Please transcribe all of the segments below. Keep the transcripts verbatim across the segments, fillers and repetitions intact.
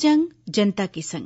जंग जनता के संग।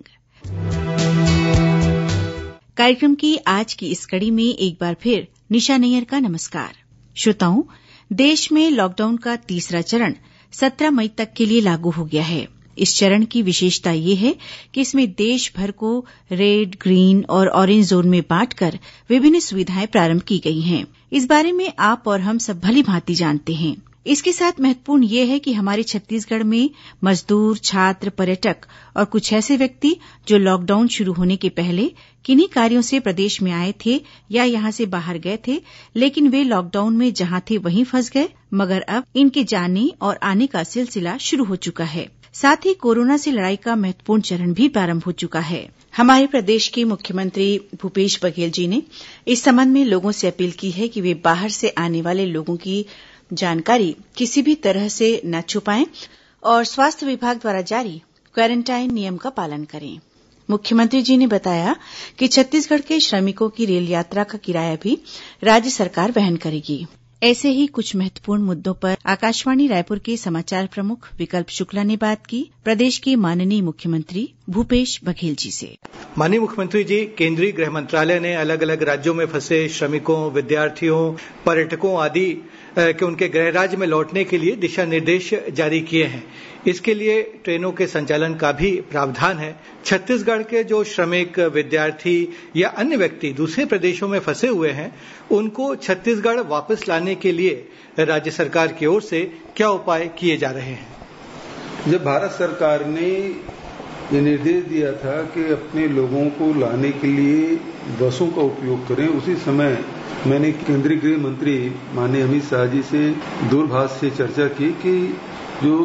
कार्यक्रम की आज की इस कड़ी में एक बार फिर निशा नैयर का नमस्कार। श्रोताओं, देश में लॉकडाउन का तीसरा चरण सत्रह मई तक के लिए लागू हो गया है। इस चरण की विशेषता ये है कि इसमें देश भर को रेड, ग्रीन और ऑरेंज जोन में बांटकर विभिन्न सुविधाएं प्रारंभ की गई हैं। इस बारे में आप और हम सब भली भांति जानते हैं। इसके साथ महत्वपूर्ण ये है कि हमारे छत्तीसगढ़ में मजदूर, छात्र, पर्यटक और कुछ ऐसे व्यक्ति जो लॉकडाउन शुरू होने के पहले किन्हीं कार्यों से प्रदेश में आए थे या यहां से बाहर गए थे, लेकिन वे लॉकडाउन में जहां थे वहीं फंस गए, मगर अब इनके जाने और आने का सिलसिला शुरू हो चुका है। साथ ही कोरोना से लड़ाई का महत्वपूर्ण चरण भी प्रारंभ हो चुका है। हमारे प्रदेश के मुख्यमंत्री भूपेश बघेल जी ने इस संबंध में लोगों से अपील की है कि वे बाहर से आने वाले लोगों की जानकारी किसी भी तरह से न छुपाएं और स्वास्थ्य विभाग द्वारा जारी क्वारंटाइन नियम का पालन करें। मुख्यमंत्री जी ने बताया कि छत्तीसगढ़ के श्रमिकों की रेल यात्रा का किराया भी राज्य सरकार वहन करेगी। ऐसे ही कुछ महत्वपूर्ण मुद्दों पर आकाशवाणी रायपुर के समाचार प्रमुख विकल्प शुक्ला ने बात की प्रदेश के माननीय मुख्यमंत्री भूपेश बघेल जी से। माननीय मुख्यमंत्री जी, केंद्रीय गृह मंत्रालय ने अलग अलग राज्यों में फंसे श्रमिकों, विद्यार्थियों, पर्यटकों आदि कि उनके गृह राज्य में लौटने के लिए दिशा निर्देश जारी किए हैं। इसके लिए ट्रेनों के संचालन का भी प्रावधान है। छत्तीसगढ़ के जो श्रमिक, विद्यार्थी या अन्य व्यक्ति दूसरे प्रदेशों में फंसे हुए हैं, उनको छत्तीसगढ़ वापस लाने के लिए राज्य सरकार की ओर से क्या उपाय किए जा रहे हैं? जब भारत सरकार ने ये निर्देश दिया था कि अपने लोगों को लाने के लिए बसों का उपयोग करें, उसी समय मैंने केंद्रीय गृह मंत्री माननीय अमित शाह जी से दूरभाष से चर्चा की कि जो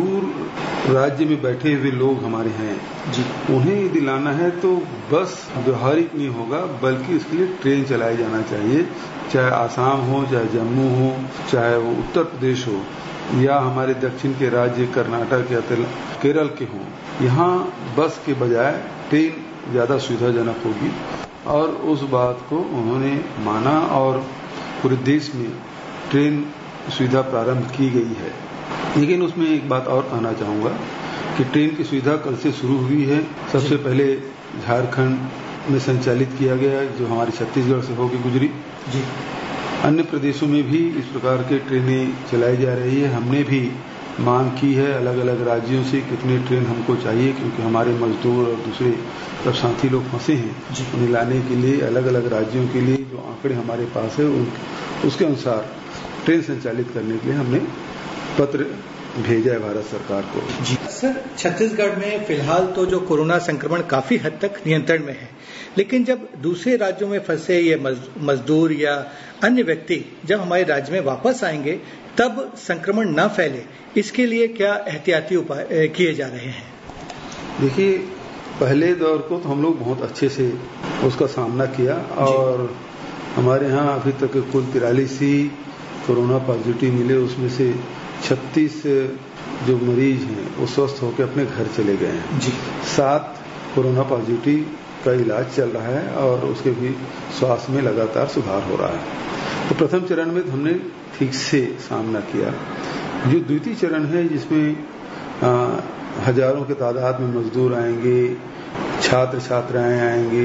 दूर राज्य में बैठे हुए लोग हमारे हैं जी, उन्हें यदि लाना है तो बस व्यवहारिक नहीं होगा, बल्कि इसके लिए ट्रेन चलाई जाना चाहिए। चाहे आसाम हो, चाहे जम्मू हो, चाहे वो उत्तर प्रदेश हो या हमारे दक्षिण के राज्य कर्नाटक या केरल के हों, यहाँ बस के बजाय ट्रेन ज्यादा सुविधाजनक होगी। और उस बात को उन्होंने माना और पूरे देश में ट्रेन सुविधा प्रारंभ की गई है। लेकिन उसमें एक बात और कहना चाहूंगा कि ट्रेन की सुविधा कल से शुरू हुई है। सबसे पहले झारखंड में संचालित किया गया, जो हमारे छत्तीसगढ़ से होकर गुजरी जी। अन्य प्रदेशों में भी इस प्रकार के ट्रेनें चलाई जा रही है। हमने भी मांग की है अलग अलग राज्यों से कितने ट्रेन हमको चाहिए, क्योंकि हमारे मजदूर और दूसरे सब साथी लोग फंसे हैं, उन्हें लाने के लिए अलग अलग राज्यों के लिए जो आंकड़े हमारे पास है उसके अनुसार ट्रेन संचालित करने के लिए हमने पत्र भेजा है भारत सरकार को जी। सर, छत्तीसगढ़ में फिलहाल तो जो कोरोना संक्रमण काफी हद तक नियंत्रण में है, लेकिन जब दूसरे राज्यों में फंसे ये मजदूर या अन्य व्यक्ति जब हमारे राज्य में वापस आएंगे तब संक्रमण न फैले, इसके लिए क्या एहतियाती उपाय किए जा रहे हैं? देखिए, पहले दौर को तो हम लोग बहुत अच्छे से उसका सामना किया और हमारे यहाँ अभी तक कुल तिरालीस ही कोरोना पॉजिटिव मिले, उसमें से छत्तीस जो मरीज हैं वो स्वस्थ होकर अपने घर चले गए हैं जी। सात कोरोना पॉजिटिव का इलाज चल रहा है और उसके भी स्वास्थ्य में लगातार सुधार हो रहा है। तो प्रथम चरण में हमने ठीक से सामना किया। जो द्वितीय चरण है जिसमें आ, हजारों के तादाद में मजदूर आएंगे, छात्र छात्राएं आएंगे,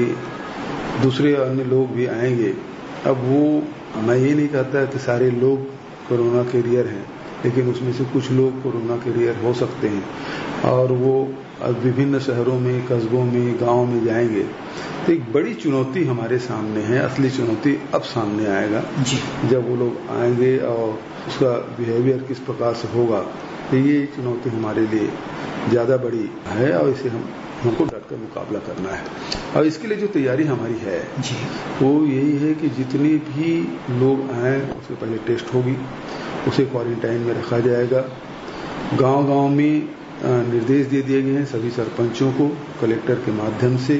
दूसरे अन्य लोग भी आएंगे। अब वो मैं ये नहीं कहता कि सारे लोग कोरोना कैरियर हैं, लेकिन उसमें से कुछ लोग कोरोना कैरियर हो सकते हैं और वो अब विभिन्न शहरों में, कस्बों में, गांव में जाएंगे। तो एक बड़ी चुनौती हमारे सामने है। असली चुनौती अब सामने आएगा जी। जब वो लोग आएंगे और उसका बिहेवियर किस प्रकार से होगा, तो ये चुनौती हमारे लिए ज्यादा बड़ी है और इसे हम हमको डट कर मुकाबला करना है। और इसके लिए जो तैयारी हमारी है जी, वो यही है कि जितने भी लोग आए उससे पहले टेस्ट होगी, उसे क्वारंटाइन में रखा जाएगा। गांव-गांव में निर्देश दे दिए गए हैं सभी सरपंचों को कलेक्टर के माध्यम से,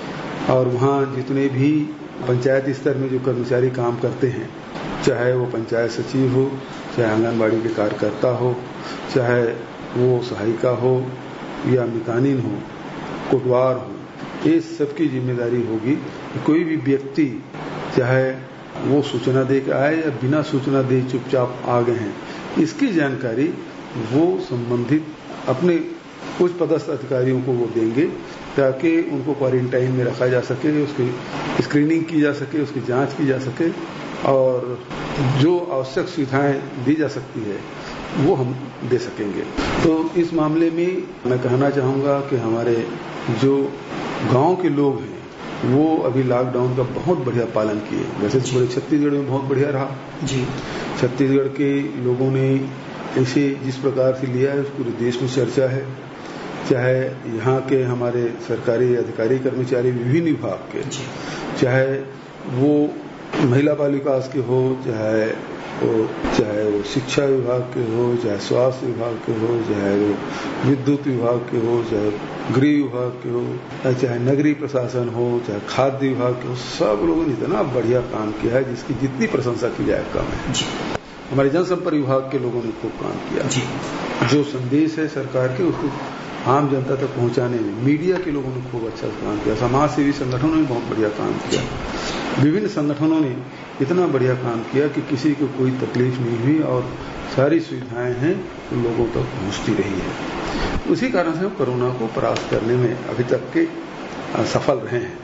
और वहाँ जितने भी पंचायत स्तर में जो कर्मचारी काम करते हैं, चाहे वो पंचायत सचिव हो, चाहे आंगनबाड़ी के कार्यकर्ता हो, चाहे वो सहायिका हो या मिकानिन हो, कोटवार हो, ये सबकी जिम्मेदारी होगी कि कोई भी व्यक्ति चाहे वो सूचना दे के आए या बिना सूचना दे चुपचाप आ गए हैं, इसकी जानकारी वो संबंधित अपने कुछ पदस्थ अधिकारियों को वो देंगे ताकि उनको क्वारंटाइन में रखा जा सके, उसकी स्क्रीनिंग की जा सके, उसकी जांच की जा सके और जो आवश्यक सुविधाएं दी जा सकती है वो हम दे सकेंगे। तो इस मामले में मैं कहना चाहूँगा कि हमारे जो गांव के लोग हैं वो अभी लॉकडाउन का बहुत बढ़िया पालन किए। वैसे तो पूरे छत्तीसगढ़ में बहुत बढ़िया रहा जी। छत्तीसगढ़ के लोगों ने इसे जिस प्रकार से लिया है पूरे देश में चर्चा है, चाहे यहाँ के हमारे सरकारी अधिकारी कर्मचारी विभिन्न विभाग के, चाहे वो महिला बाल विकास के हो, चाहे वो चाहे वो शिक्षा विभाग के हो, चाहे स्वास्थ्य विभाग के हो, चाहे वो विद्युत विभाग के हो, चाहे गृह विभाग के हो, चाहे नगरीय प्रशासन हो, चाहे खाद्य विभाग के हो, सब लोगों ने इतना बढ़िया काम किया है जिसकी जितनी प्रशंसा की जाए कम है। हमारे जनसंपर्क विभाग के लोगों ने खूब काम किया जी। जो संदेश है सरकार के उसको आम जनता तक पहुंचाने में मीडिया के लोगों ने खूब अच्छा काम किया। समाज सेवी संगठनों ने बहुत बढ़िया काम किया। विभिन्न संगठनों ने इतना बढ़िया काम किया कि किसी को कोई तकलीफ नहीं हुई और सारी सुविधाएं हैं तो लोगों तक पहुंचती रही है। उसी कारण से हम कोरोना को परास्त करने में अभी तक के सफल रहे हैं।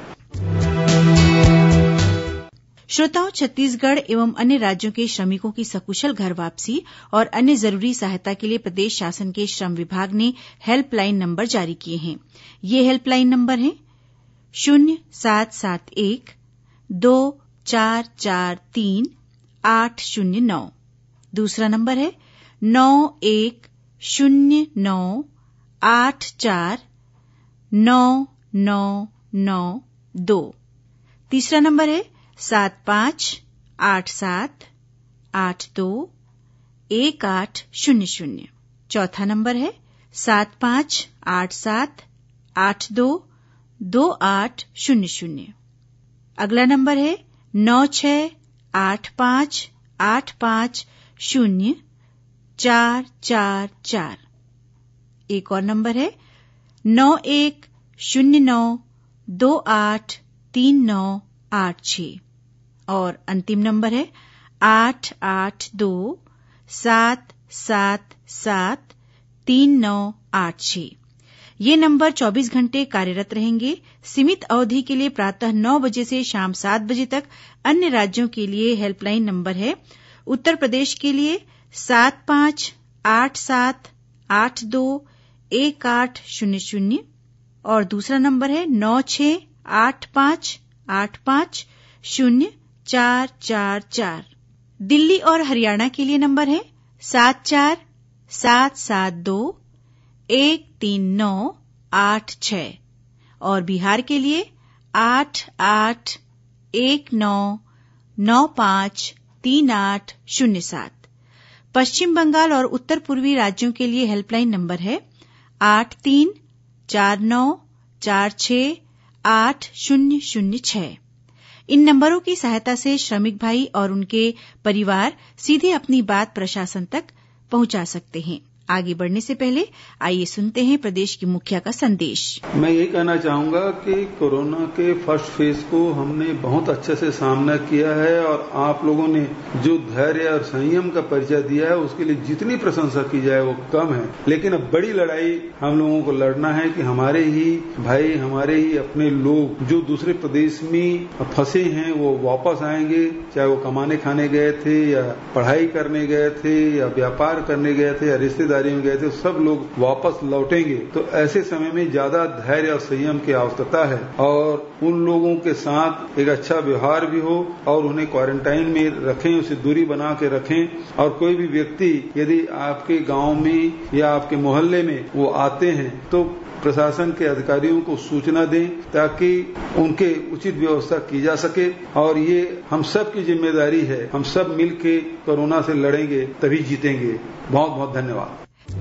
श्रोताओं, छत्तीसगढ़ एवं अन्य राज्यों के श्रमिकों की सकुशल घर वापसी और अन्य जरूरी सहायता के लिए प्रदेश शासन के श्रम विभाग ने हेल्पलाइन नंबर जारी किए हैं। ये हेल्पलाइन नंबर हैं शून्य सात सात एक दो चार चार तीन आठ शून्य नौ। दूसरा नंबर है नौ एक शून्य नौ आठ चार नौ नौ नौ दो। तीसरा नंबर है सात पांच आठ सात आठ दो एक आठ शून्य शून्य। चौथा नंबर है सात पांच आठ सात आठ दो दो आठ शून्य शून्य। अगला नंबर है नौ छह आठ पांच आठ पांच शून्य चार चार चार। एक और नंबर है नौ एक शून्य नौ दो आठ तीन नौ आठ छह। और अंतिम नंबर है आठ आठ दो सात सात सात तीन नौ आठ छह। ये नंबर चौबीस घंटे कार्यरत रहेंगे। सीमित अवधि के लिए प्रातः नौ बजे से शाम सात बजे तक। अन्य राज्यों के लिए हेल्पलाइन नंबर है उत्तर प्रदेश के लिए सात पांच आठ सात आठ दो एक आठ शून्य शून्य और दूसरा नंबर है नौ छह आठ पांच आठ पांच शून्य चार चार चार। दिल्ली और हरियाणा के लिए नंबर है सात चार सात सात दो एक तीन नौ आठ छह और बिहार के लिए आठ आठ एक नौ नौ पांच तीन आठ शून्य सात। पश्चिम बंगाल और उत्तर पूर्वी राज्यों के लिए हेल्पलाइन नंबर है आठ तीन चार नौ चार छह आठ शून्य शून्य छह। इन नंबरों की सहायता से श्रमिक भाई और उनके परिवार सीधे अपनी बात प्रशासन तक पहुंचा सकते हैं। आगे बढ़ने से पहले आइए सुनते हैं प्रदेश की मुखिया का संदेश। मैं ये कहना चाहूंगा कि कोरोना के फर्स्ट फेज को हमने बहुत अच्छे से सामना किया है और आप लोगों ने जो धैर्य और संयम का परिचय दिया है उसके लिए जितनी प्रशंसा की जाए वो कम है। लेकिन अब बड़ी लड़ाई हम लोगों को लड़ना है कि हमारे ही भाई, हमारे ही अपने लोग जो दूसरे प्रदेश में फंसे हैं वो वापस आएंगे, चाहे वो कमाने खाने गए थे या पढ़ाई करने गए थे या व्यापार करने गए थे या रिश्तेदारी में गए थे, सब लोग वापस लौटेंगे। तो ऐसे समय में ज्यादा धैर्य और संयम की आवश्यकता है और उन लोगों के साथ एक अच्छा व्यवहार भी हो और उन्हें क्वारंटाइन में रखें, उसे दूरी बना के रखें। और कोई भी व्यक्ति यदि आपके गांव में या आपके मोहल्ले में वो आते हैं तो प्रशासन के अधिकारियों को सूचना दें ताकि उनके उचित व्यवस्था की जा सके। और ये हम सब की जिम्मेदारी है, हम सब मिलके कोरोना से लड़ेंगे तभी जीतेंगे। बहुत बहुत धन्यवाद।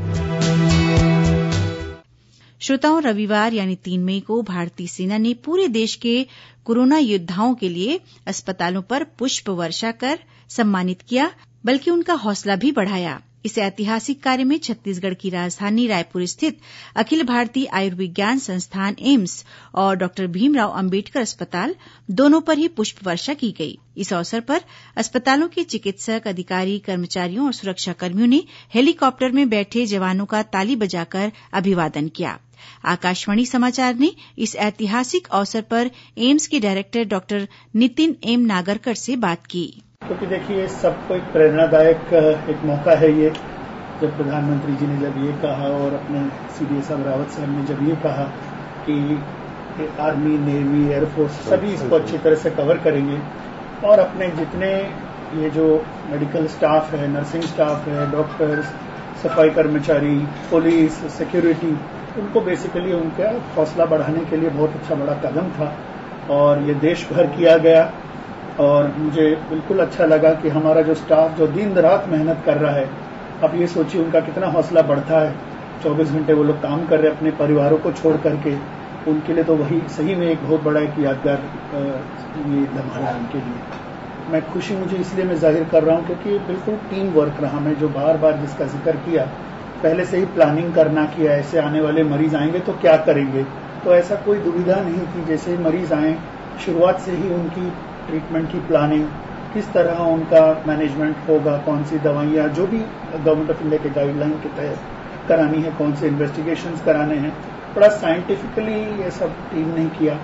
श्रोताओं, रविवार यानी तीन मई को भारतीय सेना ने पूरे देश के कोरोना योद्धाओं के लिए अस्पतालों पर पुष्प वर्षा कर सम्मानित किया, बल्कि उनका हौसला भी बढ़ाया। इस ऐतिहासिक कार्य में छत्तीसगढ़ की राजधानी रायपुर स्थित अखिल भारतीय आयुर्विज्ञान संस्थान एम्स और डॉक्टर भीमराव अंबेडकर अस्पताल दोनों पर ही पुष्प वर्षा की गई। इस अवसर पर अस्पतालों के चिकित्सक, अधिकारी, कर्मचारियों और सुरक्षाकर्मियों ने हेलीकॉप्टर में बैठे जवानों का ताली बजाकर अभिवादन किया। आकाशवाणी समाचार ने इस ऐतिहासिक अवसर पर एम्स के director doctor Nitin M Nagarkar से बात की। क्योंकि देखिए, सबको एक प्रेरणादायक एक मौका है ये, जब प्रधानमंत्री जी ने जब ये कहा और अपने सीडीए साहब रावत साहब ने जब ये कहा कि आर्मी, नेवी, एयरफोर्स सभी इसको अच्छी तरह से कवर करेंगे और अपने जितने ये जो मेडिकल स्टाफ है, नर्सिंग स्टाफ है, डॉक्टर्स, सफाई कर्मचारी, पुलिस, सिक्योरिटी, उनको बेसिकली उनका हौसला बढ़ाने के लिए बहुत अच्छा बड़ा कदम था और ये देश भर किया गया। और मुझे बिल्कुल अच्छा लगा कि हमारा जो स्टाफ जो दिन रात मेहनत कर रहा है, अब ये सोचिए उनका कितना हौसला बढ़ता है। चौबीस घंटे वो लोग काम कर रहे हैं अपने परिवारों को छोड़ करके, उनके लिए तो वही सही में एक बहुत बड़ा एक यादगार ये लम्हा है उनके लिए। मैं खुशी मुझे इसलिए मैं जाहिर कर रहा हूँ क्योंकि बिल्कुल टीम वर्क रहा। मैं जो बार बार जिसका जिक्र किया, पहले से ही प्लानिंग करना कि ऐसे आने वाले मरीज आएंगे तो क्या करेंगे, तो ऐसा कोई दुविधा नहीं थी। जैसे मरीज आए, शुरुआत से ही उनकी ट्रीटमेंट की प्लानिंग, किस तरह उनका मैनेजमेंट होगा, कौन सी दवाइयाँ जो भी गवर्नमेंट ऑफ इंडिया के गाइडलाइन के तहत करानी है, कौन से इन्वेस्टिगेशंस कराने हैं, बड़ा साइंटिफिकली ये सब टीम ने किया।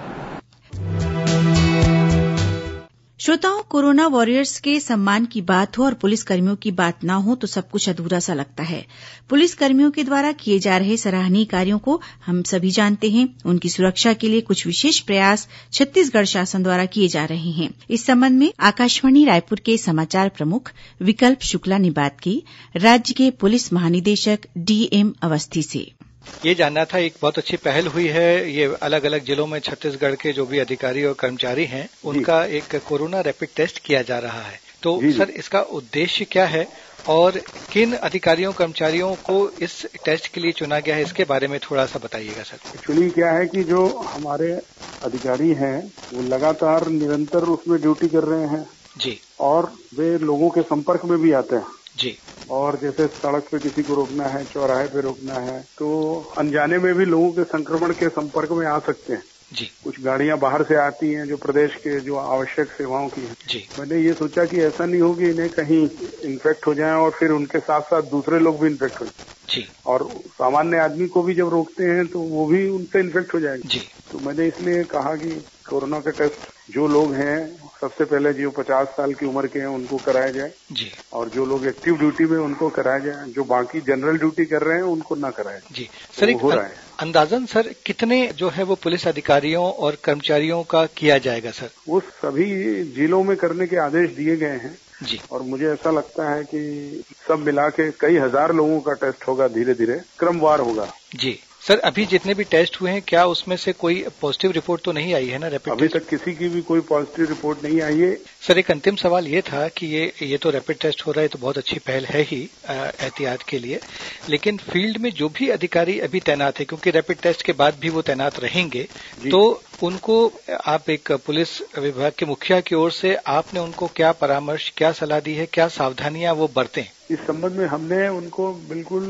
श्रोताओं, कोरोना वॉरियर्स के सम्मान की बात हो और पुलिसकर्मियों की बात ना हो तो सब कुछ अधूरा सा लगता है। पुलिसकर्मियों के द्वारा किए जा रहे सराहनीय कार्यों को हम सभी जानते हैं। उनकी सुरक्षा के लिए कुछ विशेष प्रयास छत्तीसगढ़ शासन द्वारा किए जा रहे हैं। इस संबंध में आकाशवाणी रायपुर के समाचार प्रमुख विकल्प शुक्ला ने बात की राज्य के पुलिस महानिदेशक डीएम अवस्थी से। ये जानना था, एक बहुत अच्छी पहल हुई है। ये अलग अलग जिलों में छत्तीसगढ़ के जो भी अधिकारी और कर्मचारी हैं, उनका एक कोरोना रैपिड टेस्ट किया जा रहा है। तो सर, इसका उद्देश्य क्या है और किन अधिकारियों कर्मचारियों को इस टेस्ट के लिए चुना गया है, इसके बारे में थोड़ा सा बताइएगा सर। एक्चुअली क्या है कि जो हमारे अधिकारी हैं वो लगातार निरंतर उसमें ड्यूटी कर रहे हैं जी, और वे लोगों के संपर्क में भी आते हैं जी। और जैसे सड़क पे किसी को रोकना है, चौराहे पे रोकना है, तो अनजाने में भी लोगों के संक्रमण के संपर्क में आ सकते हैं जी। कुछ गाड़ियां बाहर से आती हैं जो प्रदेश के जो आवश्यक सेवाओं की हैं जी। मैंने ये सोचा कि ऐसा नहीं हो कि इन्हें कहीं इन्फेक्ट हो जाए और फिर उनके साथ साथ दूसरे लोग भी इन्फेक्ट हो जाए जी। और सामान्य आदमी को भी जब रोकते हैं तो वो भी उनसे इन्फेक्ट हो जाएगा जी। तो मैंने इसलिए कहा कि कोरोना का टेस्ट जो लोग हैं सबसे पहले जो पचास साल की उम्र के हैं उनको कराया जाए जी, और जो लोग एक्टिव ड्यूटी में उनको कराया जाए, जो बाकी जनरल ड्यूटी कर रहे हैं उनको ना कराया जी। सर, एक अंदाजन सर कितने जो है वो पुलिस अधिकारियों और कर्मचारियों का किया जाएगा सर? वो सभी जिलों में करने के आदेश दिए गए हैं जी, और मुझे ऐसा लगता है कि सब मिला के कई हजार लोगों का टेस्ट होगा, धीरे धीरे क्रमवार होगा जी। सर, अभी जितने भी टेस्ट हुए हैं क्या उसमें से कोई पॉजिटिव रिपोर्ट तो नहीं आई है ना रैपिड अभी टेस्ट? तक किसी की भी कोई पॉजिटिव रिपोर्ट नहीं आई है। सर, एक अंतिम सवाल ये था कि ये ये तो रैपिड टेस्ट हो रहा है तो बहुत अच्छी पहल है ही एहतियात के लिए, लेकिन फील्ड में जो भी अधिकारी अभी तैनात है, क्योंकि रैपिड टेस्ट के बाद भी वो तैनात रहेंगे, तो उनको आप एक पुलिस विभाग के मुखिया की ओर से आपने उनको क्या परामर्श, क्या सलाह दी है, क्या सावधानियां वो बरतें? इस संबंध में हमने उनको बिल्कुल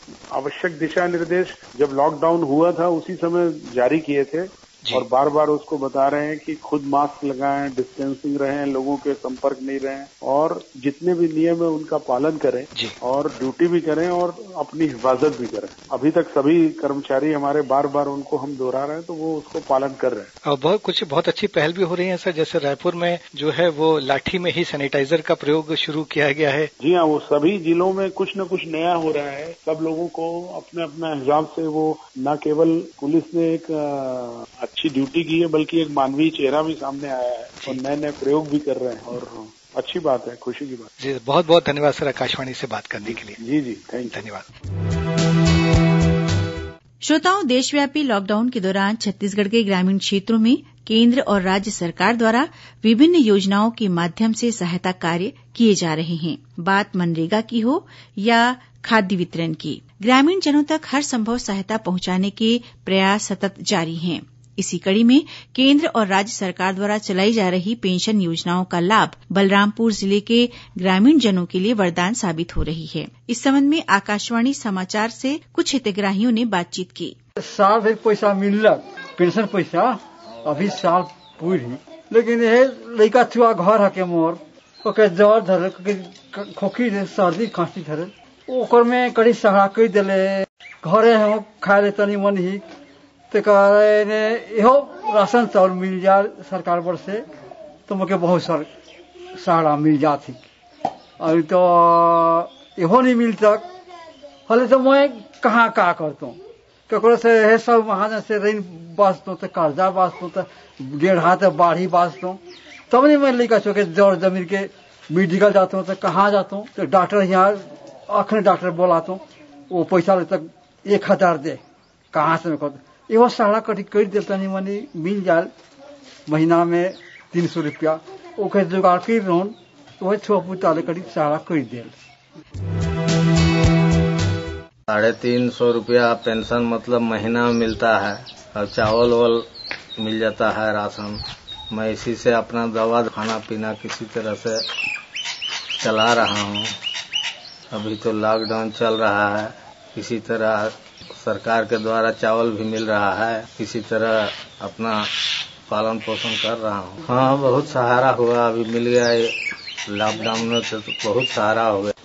आवश्यक दिशा निर्देश जब लॉकडाउन हुआ था उसी समय जारी किए थे और बार बार उसको बता रहे हैं कि खुद मास्क लगाएं, डिस्टेंसिंग रहें, लोगों के संपर्क नहीं रहें और जितने भी नियम है उनका पालन करें और ड्यूटी भी करें और अपनी हिफाजत भी करें। अभी तक सभी कर्मचारी हमारे बार बार उनको हम दोहरा रहे हैं तो वो उसको पालन कर रहे हैं और बहुत कुछ बहुत अच्छी पहल भी हो रही है सर। जैसे रायपुर में जो है वो लाठी में ही सैनिटाइजर का प्रयोग शुरू किया गया है। जी हाँ, वो सभी जिलों में कुछ न कुछ नया हो रहा है। सब लोगों को अपने अपने हिसाब से वो न केवल पुलिस ने एक अच्छी ड्यूटी की है बल्कि एक मानवीय चेहरा भी सामने आया है और नए नए प्रयोग भी कर रहे हैं और अच्छी बात है, खुशी की बात। जी, बहुत बहुत धन्यवाद सर आकाशवाणी से बात करने के लिए। जी जी, थैंक यू, धन्यवाद। श्रोताओं, देशव्यापी लॉकडाउन के दौरान छत्तीसगढ़ के ग्रामीण क्षेत्रों में केंद्र और राज्य सरकार द्वारा विभिन्न योजनाओं के माध्यम से सहायता कार्य किए जा रहे हैं। बात मनरेगा की हो या खाद्य वितरण की, ग्रामीण जनों तक हर संभव सहायता पहुंचाने के प्रयास सतत जारी हैं। इसी कड़ी में केंद्र और राज्य सरकार द्वारा चलाई जा रही पेंशन योजनाओं का लाभ बलरामपुर जिले के ग्रामीण जनों के लिए वरदान साबित हो रही है। इस संबंध में आकाशवाणी समाचार से कुछ हितग्राहियों ने बातचीत की। साल भर पैसा मिललक पेंशन पैसा, अभी साल पूरी, लेकिन ये लड़का छुआ घर हके मोर ओके जर धरे खोखी सर्दी खांसी धरे ओकर में कड़ी सहारा कर दिले घरे हम खा ले तनी मन ही ते ने इहो राशन चाउल मिल जा सरकार बर से तो मुझे बहुत सार सहारा मिल जाती। अभी तो इहो नहीं मिल तक हले तो मैं कहाँ का करता हूँ ककरो से है सब महाजन से ऋण बाँचता तो कर्जा बाँचता तो डेढ़ हाथ बाढ़ी बाँचता तब नहीं मैं लेकर चौके जड़ जमीन के मेडिकल जाता हूँ तो कहाँ जाता हूँ तो डॉक्टर यहाँ अखने डॉक्टर बोलाता हूँ वो पैसा ले तक एक हजार दे कहाँ से मैं कहता एवं सहारा कटी कर देता नहीं मनी मिल जाए महीना में तीन सौ रुपया ओके जुगाड़ कर लोन वही छुआ पुताले कटी सहारा कर दे। साढ़े तीन सौ रुपया पेंशन मतलब महीना में मिलता है और चावल वावल मिल जाता है राशन। मैं इसी से अपना दवा खाना पीना किसी तरह से चला रहा हूँ। अभी तो लॉकडाउन चल रहा है, किसी तरह सरकार के द्वारा चावल भी मिल रहा है, किसी तरह अपना पालन पोषण कर रहा हूँ। हाँ बहुत सहारा हुआ, अभी मिल गया लॉकडाउन में तो बहुत सहारा हो गया।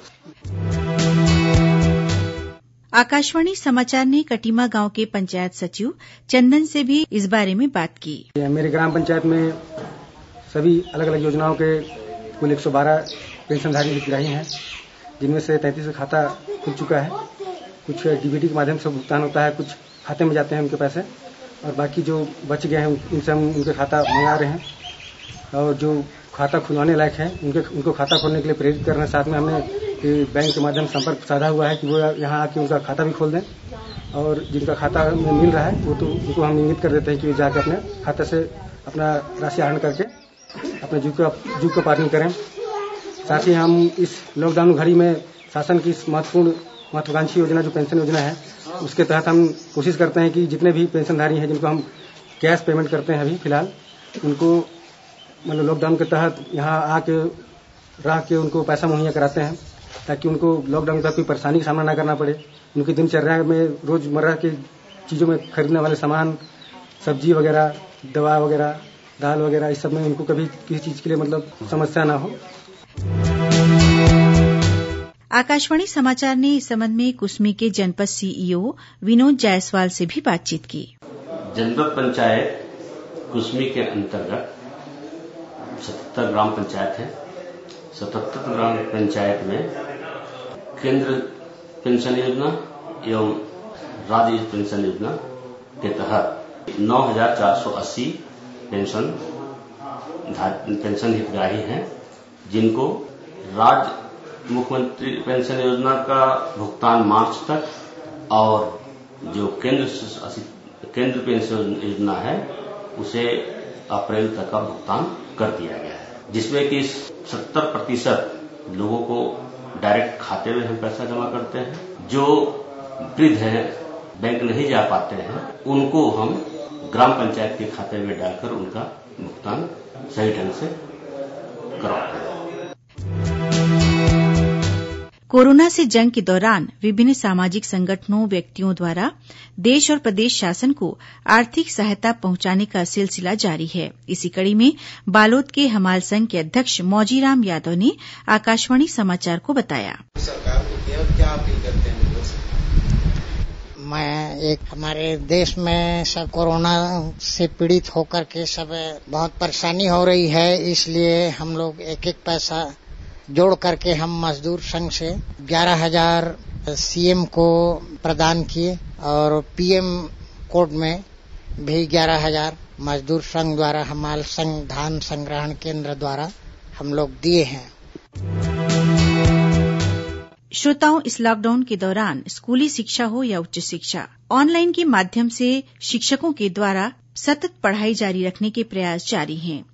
आकाशवाणी समाचार ने कटीमा गांव के पंचायत सचिव चंदन से भी इस बारे में बात की। मेरे ग्राम पंचायत में सभी अलग अलग योजनाओं के कुल एक सौ बारह पेंशनधारी हितग्राही हैं, जिनमें से तैंतीस खाता खुल चुका है। कुछ डीबीटी के माध्यम से भुगतान होता है, कुछ खाते में जाते हैं उनके पैसे, और बाकी जो बच गए हैं उनसे हम उनके खाता मंगा रहे हैं। और जो खाता खुलवाने लायक है उनके उनको खाता खोलने के लिए प्रेरित कर रहे हैं। साथ में हमने बैंक के माध्यम से संपर्क साधा हुआ है कि वो यहाँ आके उनका खाता भी खोल दें, और जिनका खाता में मिल रहा है वो तो उनको हम इंगित कर देते हैं कि वो जाकर अपने खाते से अपना राशि आहरण करके अपने जीव का जीव का पालन करें। साथ ही हम इस लॉकडाउन घड़ी में शासन की इस महत्वपूर्ण महत्वाकांक्षी योजना जो पेंशन योजना है उसके तहत हम कोशिश करते हैं कि जितने भी पेंशनधारी हैं जिनको हम कैश पेमेंट करते हैं अभी फिलहाल, उनको मतलब लॉकडाउन के तहत यहाँ आके रह के उनको पैसा मुहैया कराते हैं, ताकि उनको लॉकडाउन के तहत कोई परेशानी का सामना न करना पड़े। उनकी दिनचर्या में रोजमर्रा की चीज़ों में खरीदने वाले सामान, सब्जी वगैरह, दवा वगैरह, दाल वगैरह, इस सब में उनको कभी किसी चीज़ के लिए मतलब समस्या ना हो। आकाशवाणी समाचार ने इस संबंध में कुसमी के जनपद सीईओ विनोद जायसवाल से भी बातचीत की। जनपद पंचायत कुसमी के अंतर्गत सतहत्तर ग्राम पंचायत है। सतहत्तर ग्राम पंचायत में केंद्र पेंशन योजना एवं राज्य पेंशन योजना के तहत नौ हजार चार सौ अस्सी पेंशन पेंशन हितग्राही हैं, जिनको राज्य मुख्यमंत्री पेंशन योजना का भुगतान मार्च तक और जो केंद्र केंद्र पेंशन योजना है उसे अप्रैल तक का भुगतान कर दिया गया है, जिसमें कि सत्तर प्रतिशत लोगों को डायरेक्ट खाते में हम पैसा जमा करते हैं। जो वृद्ध हैं, बैंक नहीं जा पाते हैं, उनको हम ग्राम पंचायत के खाते में डालकर उनका भुगतान सही ढंग से करवाते हैं। कोरोना से जंग के दौरान विभिन्न सामाजिक संगठनों, व्यक्तियों द्वारा देश और प्रदेश शासन को आर्थिक सहायता पहुंचाने का सिलसिला जारी है। इसी कड़ी में बालोद के हमाल संघ के अध्यक्ष मौजीराम यादव ने आकाशवाणी समाचार को बताया। सरकार को क्या अपील करते हैं? मैं एक हमारे देश में सब कोरोना से पीड़ित होकर के सब बहुत परेशानी हो रही है, इसलिए हम लोग एक एक पैसा जोड़ करके हम मजदूर संघ से ग्यारह हजार सीएम को प्रदान किए और पीएम कोड में भी ग्यारह हजार मजदूर संघ द्वारा हमाल संघ धान संग्रहण केंद्र द्वारा हम लोग दिए हैं। श्रोताओं, इस लॉकडाउन के दौरान स्कूली शिक्षा हो या उच्च शिक्षा, ऑनलाइन के माध्यम से शिक्षकों के द्वारा सतत पढ़ाई जारी रखने के प्रयास जारी हैं।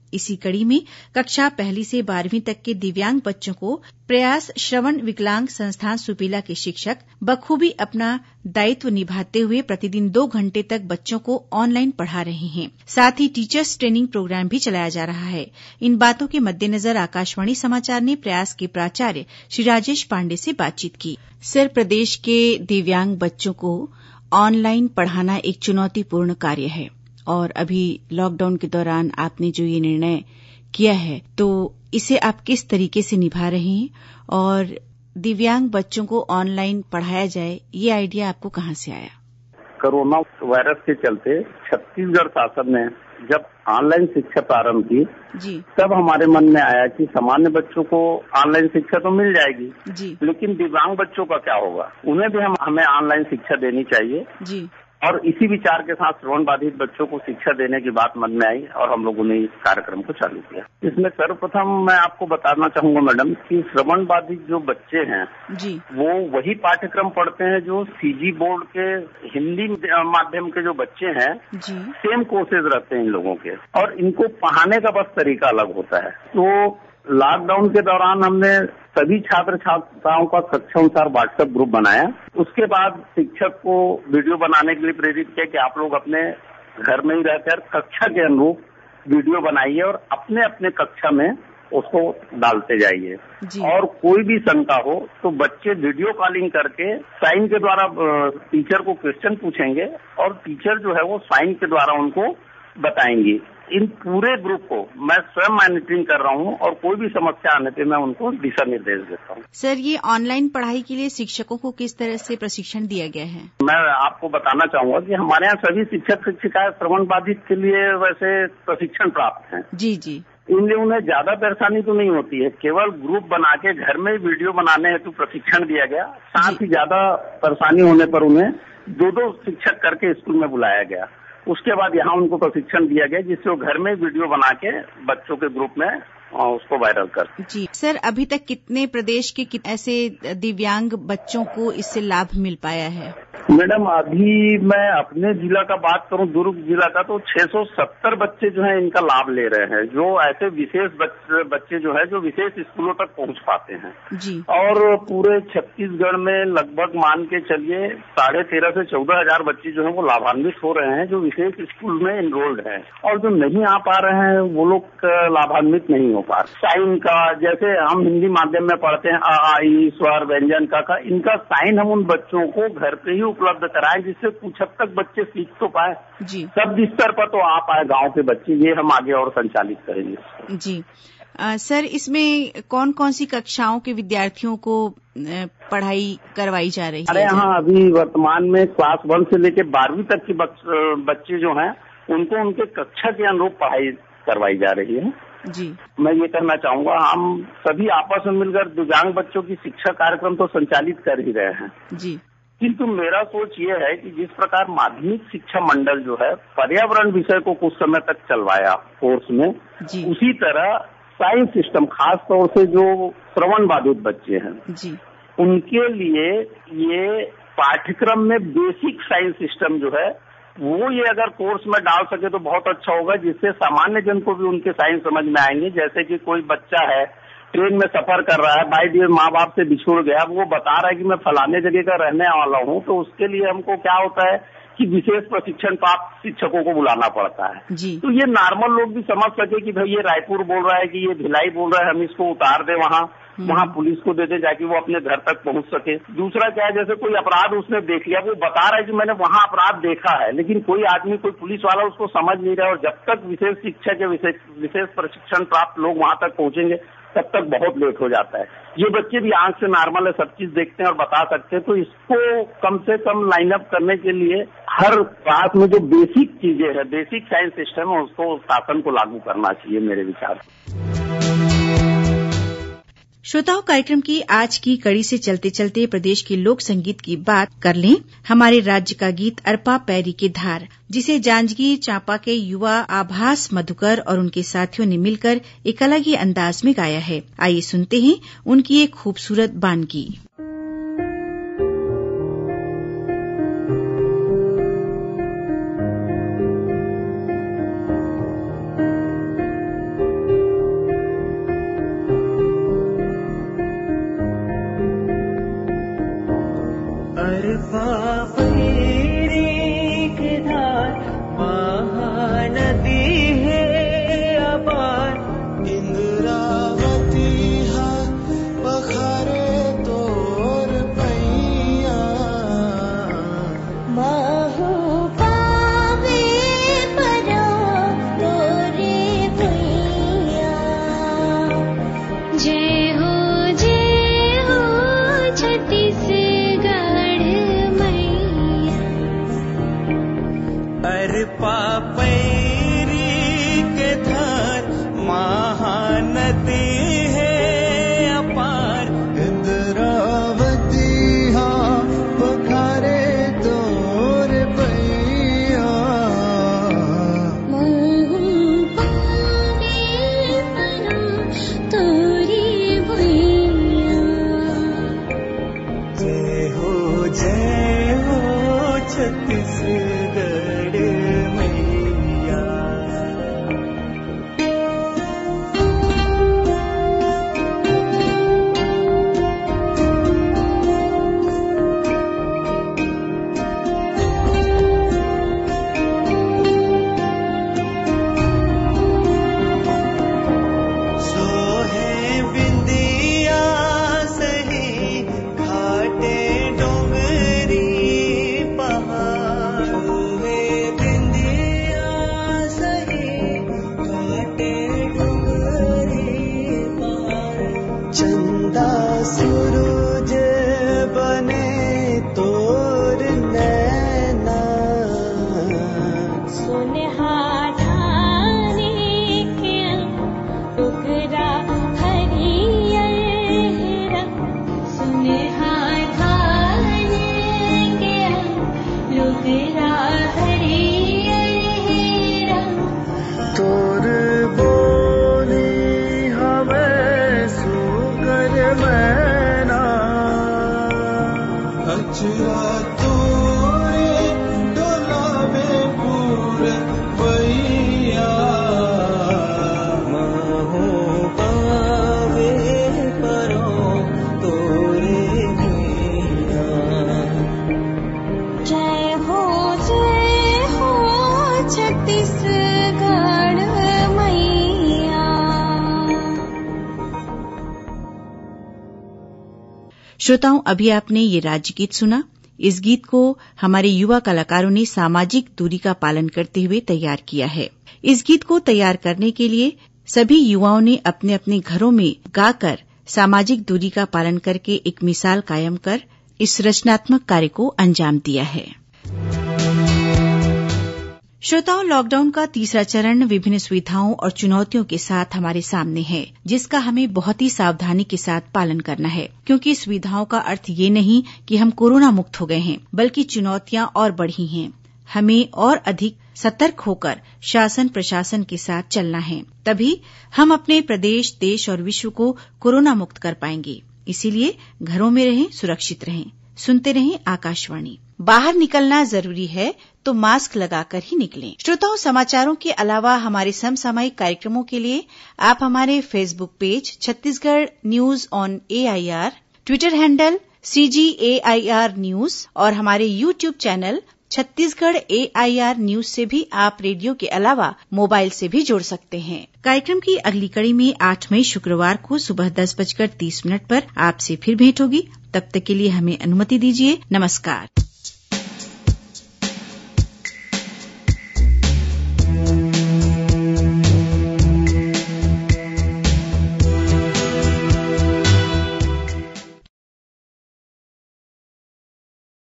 इसी कड़ी में कक्षा पहली से बारहवीं तक के दिव्यांग बच्चों को प्रयास श्रवण विकलांग संस्थान सुपेला के शिक्षक बखूबी अपना दायित्व निभाते हुए प्रतिदिन दो घंटे तक बच्चों को ऑनलाइन पढ़ा रहे हैं। साथ ही टीचर्स ट्रेनिंग प्रोग्राम भी चलाया जा रहा है। इन बातों के मद्देनजर आकाशवाणी समाचार ने प्रयास के प्राचार्य श्री राजेश पांडे से बातचीत की। सर, प्रदेश के दिव्यांग बच्चों को ऑनलाइन पढ़ाना एक चुनौतीपूर्ण कार्य है और अभी लॉकडाउन के दौरान आपने जो ये निर्णय किया है तो इसे आप किस तरीके से निभा रहे हैं और दिव्यांग बच्चों को ऑनलाइन पढ़ाया जाए, ये आइडिया आपको कहाँ से आया? कोरोना वायरस के चलते छत्तीसगढ़ शासन ने जब ऑनलाइन शिक्षा प्रारंभ की जी तब हमारे मन में आया कि सामान्य बच्चों को ऑनलाइन शिक्षा तो मिल जाएगी जी लेकिन दिव्यांग बच्चों का क्या होगा, उन्हें भी हम हमें ऑनलाइन शिक्षा देनी चाहिए जी और इसी विचार के साथ श्रवण बाधित बच्चों को शिक्षा देने की बात मन में आई और हम लोगों ने इस कार्यक्रम को चालू किया। इसमें सर्वप्रथम मैं आपको बताना चाहूंगा मैडम कि श्रवण बाधित जो बच्चे हैं जी वो वही पाठ्यक्रम पढ़ते हैं जो सीजी बोर्ड के हिंदी माध्यम के जो बच्चे हैं जी सेम कोर्सेज रहते हैं इन लोगों के और इनको पढ़ाने का बस तरीका अलग होता है। तो लॉकडाउन के दौरान हमने सभी छात्र छात्राओं का कक्षा अनुसार व्हाट्सएप ग्रुप बनाया। उसके बाद शिक्षक को वीडियो बनाने के लिए प्रेरित किया कि आप लोग अपने घर में ही रहकर कक्षा के अनुरूप वीडियो बनाइए और अपने अपने कक्षा में उसको डालते जाइए और कोई भी शंका हो तो बच्चे वीडियो कॉलिंग करके साइन के द्वारा टीचर को क्वेश्चन पूछेंगे और टीचर जो है वो साइन के द्वारा उनको बताएंगी। इन पूरे ग्रुप को मैं स्वयं मॉनिटरिंग कर रहा हूँ और कोई भी समस्या आने पे मैं उनको दिशा निर्देश देता हूँ। सर, ये ऑनलाइन पढ़ाई के लिए शिक्षकों को किस तरह से प्रशिक्षण दिया गया है? मैं आपको बताना चाहूंगा कि हमारे यहाँ सभी शिक्षक शिक्षिकाएं श्रवण बाधित के लिए वैसे प्रशिक्षण प्राप्त हैं। जी जी इनलिए उन्हें ज्यादा परेशानी तो नहीं होती है, केवल ग्रुप बना के घर में वीडियो बनाने हेतु प्रशिक्षण दिया गया। साथ ही ज्यादा परेशानी होने पर उन्हें दो दो शिक्षक करके स्कूल में बुलाया गया। उसके बाद यहाँ उनको प्रशिक्षण दिया गया जिससे वो घर में वीडियो बना के बच्चों के ग्रुप में उसको वायरल कर। जी सर, अभी तक कितने प्रदेश के कितने ऐसे दिव्यांग बच्चों को इससे लाभ मिल पाया है? मैडम, अभी मैं अपने जिला का बात करूं, दुर्ग जिला का, तो छह सौ सत्तर बच्चे जो हैं इनका लाभ ले रहे हैं, जो ऐसे विशेष बच्चे, बच्चे जो है जो विशेष स्कूलों तक पहुंच पाते हैं जी। और पूरे छत्तीसगढ़ में लगभग मान के चलिए साढ़े तेरह से चौदह हजार बच्चे जो है वो लाभान्वित हो रहे हैं जो विशेष स्कूल में इनरोल्ड हैं और जो नहीं आ पा रहे हैं वो लोग लाभान्वित नहीं हो पा रहे। साइन का, जैसे हम हिंदी माध्यम में पढ़ते हैं अ आ ई स्वर व्यंजन का, का इनका साइन हम उन बच्चों को घर पे ही उपलब्ध कराएं जिससे कुछ हद तक बच्चे सीख तो पाए जी। सब स्तर पर तो आ पाए गांव के बच्चे, ये हम आगे और संचालित करेंगे जी। आ, सर, इसमें कौन कौन सी कक्षाओं के विद्यार्थियों को पढ़ाई करवाई जा रही है? अरे हाँ, अभी वर्तमान में क्लास वन से लेकर बारहवीं तक के बच्चे जो हैं उनको उनके कक्षा के अनुरूप पढ़ाई करवाई जा रही है जी। मैं ये कहना चाहूंगा हम सभी आपस में मिलकर दिव्यांग बच्चों की शिक्षा कार्यक्रम तो संचालित कर ही रहे हैं जी, किंतु मेरा सोच ये है कि जिस प्रकार माध्यमिक शिक्षा मंडल जो है पर्यावरण विषय को कुछ समय तक चलवाया कोर्स में जी। उसी तरह साइंस सिस्टम, खास तौर से जो श्रवण बाधित बच्चे हैं जी, उनके लिए ये पाठ्यक्रम में बेसिक साइंस सिस्टम जो है वो ये अगर कोर्स में डाल सके तो बहुत अच्छा होगा, जिससे सामान्य जन को भी उनके साइंस समझ में आएंगे। जैसे कि कोई बच्चा है ट्रेन में सफर कर रहा है, बाई डी माँ बाप से बिछुड़ गया, वो बता रहा है कि मैं फलाने जगह का रहने वाला हूँ, तो उसके लिए हमको क्या होता है कि विशेष प्रशिक्षण प्राप्त शिक्षकों को बुलाना पड़ता है जी। तो ये नॉर्मल लोग भी समझ सके कि भाई ये रायपुर बोल रहा है कि ये भिलाई बोल रहा है, हम इसको उतार दे वहाँ वहाँ पुलिस को दे दे जाके वो अपने घर तक पहुंच सके। दूसरा क्या है, जैसे कोई अपराध उसने देख लिया, वो बता रहा है कि मैंने वहाँ अपराध देखा है, लेकिन कोई आदमी, कोई पुलिस वाला उसको समझ नहीं रहा, और जब तक विशेष शिक्षा के विशेष विशेष प्रशिक्षण प्राप्त लोग वहाँ तक पहुंचेंगे तब तक बहुत लेट हो जाता है। ये बच्चे भी आंख से नॉर्मल है, सब चीज देखते हैं और बता सकते हैं, तो इसको कम से कम लाइन अप करने के लिए हर क्लास में जो बेसिक चीजें है, बेसिक साइंस सिस्टम है, उसको शासन को लागू करना चाहिए मेरे विचार से। श्रोताओं, कार्यक्रम की आज की कड़ी से चलते चलते प्रदेश के लोक संगीत की बात कर लें। हमारे राज्य का गीत अरपा पैरी के धार, जिसे जांजगीर चांपा के युवा आभास मधुकर और उनके साथियों ने मिलकर एक अलग ही अंदाज में गाया है। आइए सुनते हैं उनकी एक खूबसूरत बानगी। बहती है अपार इंद्रावती हाँ पखारे तोर पैया तोरी भैया जय हो जय हो छत्तीसगढ़ मैया। सोहे बिंदिया सही घाटे डोंगरी पहाड़ सोहे बिंदिया सही घाटे डोंगरी पहाड़ चंदा सूरज बने तोर नैना सुनहाराने के टुकड़ा हरियर सुनहाराने के टुकड़ा हरियर तोर बोली हमें सुकर मैना अचरा तोरे डोलावे पूर भैया महो पावे परो तोरे भैया। जय हो जय हो छत्तीसगढ़ मैया। श्रोताओं, अभी आपने ये राज्य गीत सुना। इस गीत को हमारे युवा कलाकारों ने सामाजिक दूरी का पालन करते हुए तैयार किया है। इस गीत को तैयार करने के लिए सभी युवाओं ने अपने अपने घरों में गाकर सामाजिक दूरी का पालन करके एक मिसाल कायम कर इस रचनात्मक कार्य को अंजाम दिया है। श्रोताओं, लॉकडाउन का तीसरा चरण विभिन्न सुविधाओं और चुनौतियों के साथ हमारे सामने है, जिसका हमें बहुत ही सावधानी के साथ पालन करना है, क्योंकि सुविधाओं का अर्थ ये नहीं कि हम कोरोना मुक्त हो गए हैं, बल्कि चुनौतियां और बढ़ी हैं। हमें और अधिक सतर्क होकर शासन प्रशासन के साथ चलना है, तभी हम अपने प्रदेश, देश और विश्व को कोरोना मुक्त कर पाएंगे। इसीलिए घरों में रहें, सुरक्षित रहें, सुनते रहें आकाशवाणी। बाहर निकलना जरूरी है तो मास्क लगाकर ही निकलें। श्रोताओं, समाचारों के अलावा हमारे समसामयिक कार्यक्रमों के लिए आप हमारे Facebook page Chhattisgarh news on AIR, Twitter handle CGAIR news और हमारे YouTube channel Chhattisgarh AIR news से भी आप रेडियो के अलावा मोबाइल से भी जुड़ सकते हैं। कार्यक्रम की अगली कड़ी में आठ मई शुक्रवार को सुबह दस बजकर तीस मिनट पर आपसे फिर भेंट होगी। तब तक के लिए हमें अनुमति दीजिए। नमस्कार।